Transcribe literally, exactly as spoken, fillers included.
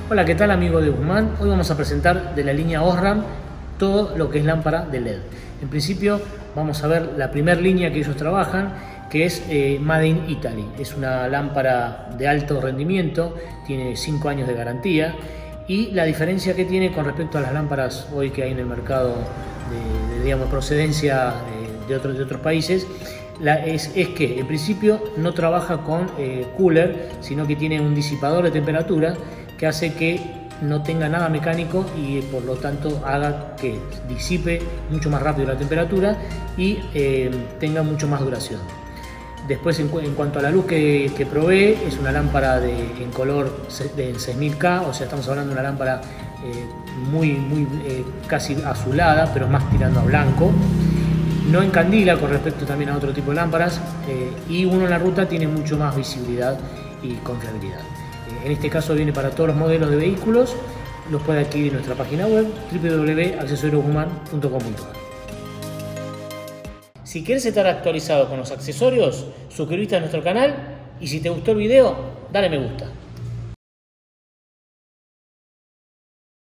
Hola, ¿qué tal amigos de Guzmán? Hoy vamos a presentar de la línea Osram todo lo que es lámpara de L E D. En principio vamos a ver la primera línea que ellos trabajan, que es eh, Made in Italy. Es una lámpara de alto rendimiento, tiene cinco años de garantía, y la diferencia que tiene con respecto a las lámparas hoy que hay en el mercado de, de digamos, procedencia eh, de, otros, de otros países, La, es, es que en principio no trabaja con eh, cooler, sino que tiene un disipador de temperatura que hace que no tenga nada mecánico y por lo tanto haga que disipe mucho más rápido la temperatura y eh, tenga mucho más duración. Después, en, en cuanto a la luz que, que provee, es una lámpara de, en color de seis mil K, o sea, estamos hablando de una lámpara eh, muy, muy eh, casi azulada, pero más tirando a blanco. No encandila con respecto también a otro tipo de lámparas eh, y uno en la ruta tiene mucho más visibilidad y confiabilidad. Eh, en este caso viene para todos los modelos de vehículos, los puede adquirir en nuestra página web w w w punto accesorios guzmán punto com punto a r. Si quieres estar actualizado con los accesorios, suscríbete a nuestro canal y si te gustó el video, dale me gusta.